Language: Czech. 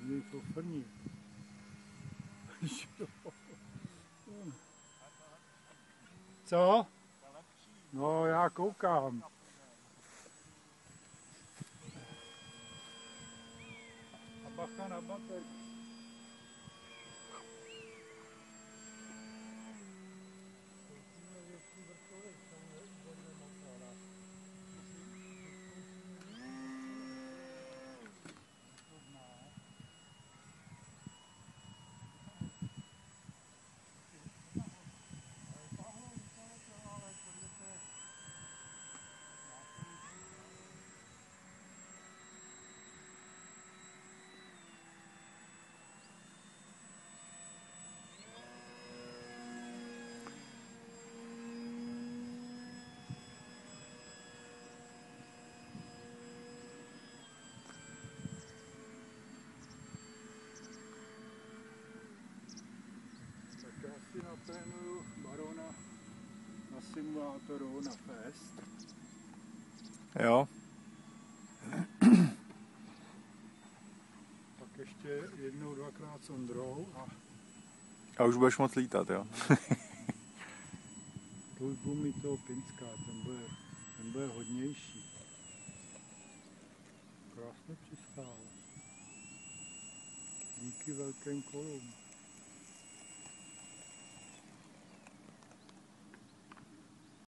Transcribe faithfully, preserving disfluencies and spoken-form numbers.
Něco frní. Co? No, já koukám. A bacha na baterku. Si natrénuju barona na simulátoru na fest. Jo. Pak ještě jednou, dvakrát s Ondrou a... A už budeš moc lítat, jo? To už budu mít toho Pinská, ten bude, ten bude hodnější. Krásně přistál. Díky velkým kolům.